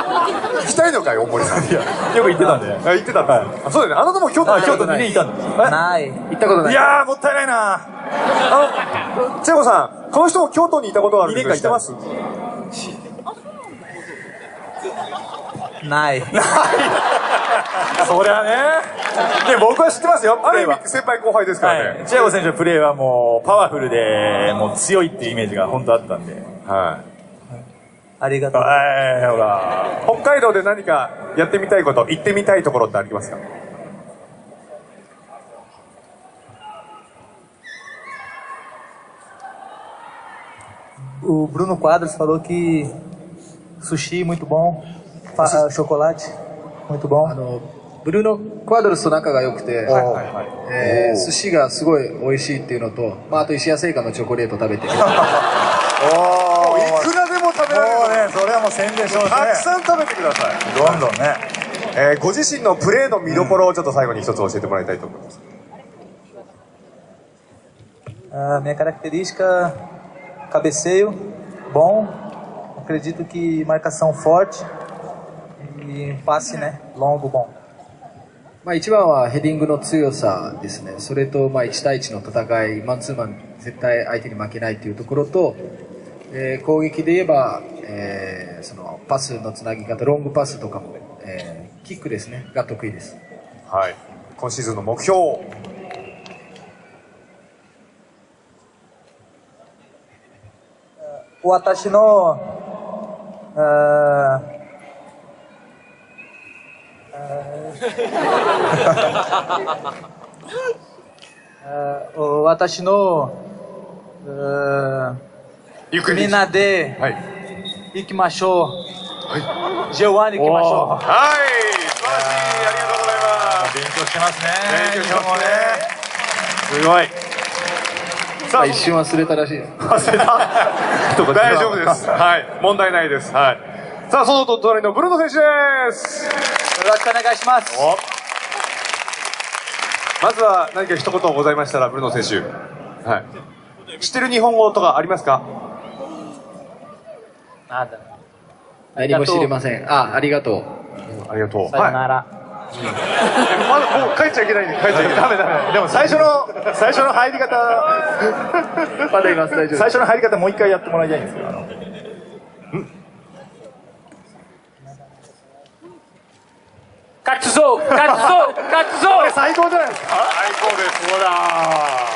聞きたいのかよ、大森さん。 いや、よく言ってたんで。 言ってたんですよ。そうだよね。あなたも京都 2年いたんです。 ない。 行ったことない。 いやー、もったいないな。 千代子さん、この人も京都にいたことがあるんですけど、知ってます？ ない。 そりゃね。で、僕は知ってますよ。 ある意味先輩後輩ですからね。 チアゴ選手のプレーはもうパワフルで、もう強いっていうイメージが本当あったんで。 はい。 ありがとう。 ほら。 北海道で何かやってみたいこと、行ってみたいところってありますか ？O Bruno Quadros falou que sushi muito bom, chocolate muito bom. ブルーノ・クワドルスと仲が良くて、寿司がすごい美味しいっていうのと、あと石屋製菓のチョコレート食べてる。 いくらでも食べられる。 もうね、それはもう宣伝してますね。 たくさん食べてください。 どんどんね。 ご自身のプレーの見どころをちょっと最後に一つ教えてもらいたいと思います。 Minha característica, cabeceio bom, acredito que marcação forte e passe, né, longo bom. 一番はヘディングの強さですね。それと1対1の戦い、マンツーマン絶対相手に負けないというところと、攻撃で言えば、そのパスのつなぎ方、ロングパスとかも、キックですねが得意です。 はい。今シーズンの目標。 私の私のみんなで行きましょう。ジョワン行きましょう。 はい、素晴らしい。ありがとうございます。 勉強してますね。 勉強してますね。すごい。 さあ一瞬忘れたらしい。 忘れた。大丈夫です。はい、問題ないです。はい。さあ、その隣のブルーノ選手です。 よろしくお願いします。 まずは何か一言ございましたら、ブルーノ選手。はい。知ってる日本語とかありますか？ 何も知りません。ありがとう。 ありがとう。 さよなら。 まだもう帰っちゃいけないんで、帰っちゃいけない。ダメダメ。 でも最初の入り方、 まだいます、大丈夫。 最初の入り方もう一回やってもらいたいんですけど、 カツゾー、カツゾー、カツゾー。 最高じゃないですか。 最高です。ほら。はい、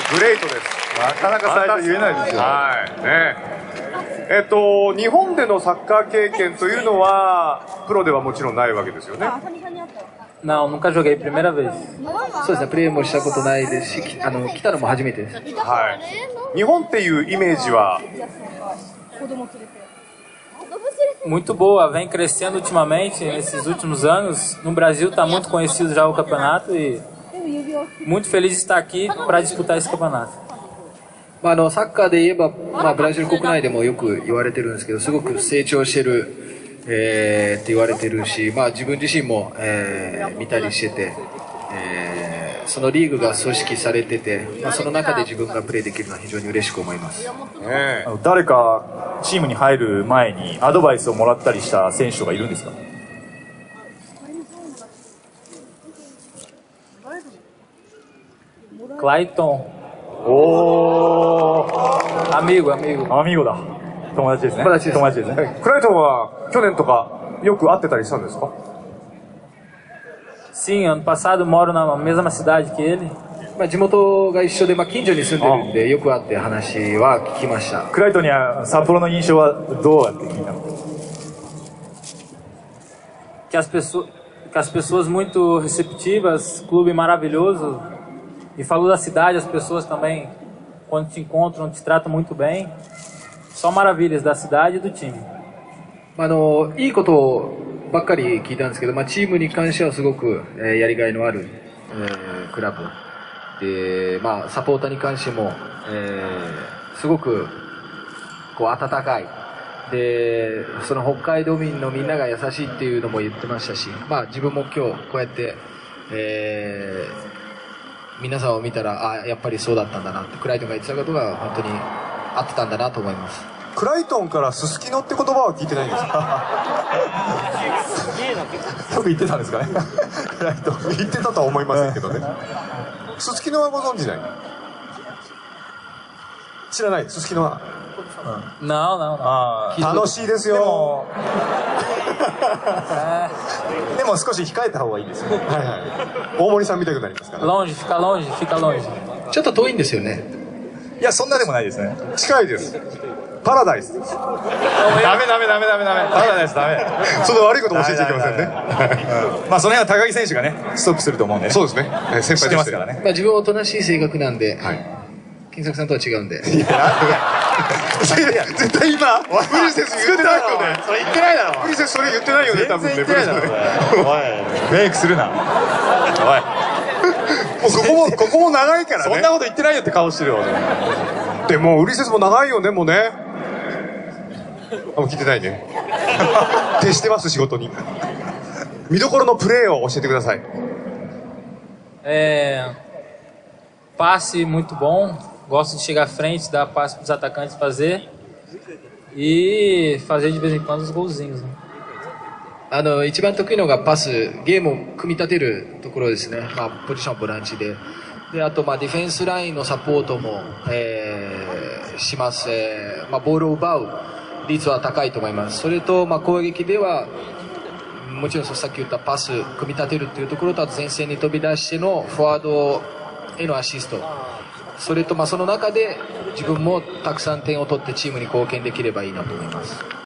グレートです。 なかなか最初言えないですよ。 はい。ね。日本でのサッカー経験というのは、プロではもちろんないわけですよね。 Não, nunca joguei, primeira vez. そうですね、プレーもしたことないですし、来たのも初めてです。 はい。日本っていうイメージは、 Muito boa, vem crescendo ultimamente, nesses últimos anos. No Brasil está muito conhecido já o campeonato e muito feliz de estar aqui para disputar esse campeonato. サッカーで言えば、ブラジル国内でもよく言われてるんですけど、すごく成長してる、って言われてるし、自分自身も、見たりしてて、そのリーグが組織されてて、その中で自分がプレーできるのは非常に嬉しく思います。 誰かチームに入る前にアドバイスをもらったりした選手とかいるんですか？ クライトン。 おー。 アミーゴだ。友達ですね。友達ですね。 クライトンは去年とかよく会ってたりしたんですか ？Sim, ano passado moro na mesma cidade que ele. 地元が一緒で、近所に住んでるんでよく会って話は聞きました。 クライトンには札幌の印象はどうやって聞いたの ？Que as pessoas muito receptivas, clube maravilhoso. E falou da cidade, as pessoas também, quando te encontram, te tratam muito bem. Só maravilhas da cidade e do time. いいことばっかり聞いたんですけど、チームに関してはすごく、やりがいのある、クラブで、サポーターに関しても、すごく温かいで、その北海道民のみんなが優しいっていうのも言ってましたし、自分も今日こうやって、皆さんを見たらやっぱりそうだったんだなって、クライトンが言ってたことが本当に合ってたんだなと思います。 クライトンからすすきのって言葉は聞いてないんですか？ よく言ってたんですかね。クライトン言ってたとは思いませんけどね。すすきのはご存知ない？知らない、すすきのは。 Não, não, não. 楽しいですよ。 でも少し控えた方がいいですよね。 はいはい。大森さんみたくなりますから。 Longe, fica longe, fica longe. ちょっと遠いんですよね。 いや、そんなでもないですね。 近いです。パラダイスです。 ダメ。パラダイスダメ。 その悪いこと教えちゃいけませんね。 まあその辺は高木選手がね、ストップすると思うんで。 そうですね。先知って輩ますからね。 まあ自分はおとなしい性格なんで、 はい。 金作さんとは違うんで。 絶対今、無理せず言ってないよね。 それ言ってないだろ。 無理せずそれ言ってないよね、多分ね。 全然言ってないだろ。おい、メイクするな。おい。 もうここも長いからね。 そんなこと言ってないよって顔してるよ。 でも、ウリセスも長いよね、もうね。もう聞いてないね。徹してます、仕事に。見どころのプレーを教えてください。 Passe muito bom. Gosto de chegar à frente, dar passe para os atacantes fazer. E fazer de vez em quando os golzinhos. Né? 一番得意のがパス、ゲームを組み立てるところですね。まあ、ポジションボランチで。で、あと、まあ、ディフェンスラインのサポートも、します。まあ、ボールを奪う率は高いと思います。それと、まあ、攻撃では、もちろんさっき言ったパス、組み立てるというところと、あと前線に飛び出してのフォワードへのアシスト。それと、まあ、その中で自分もたくさん点を取ってチームに貢献できればいいなと思います。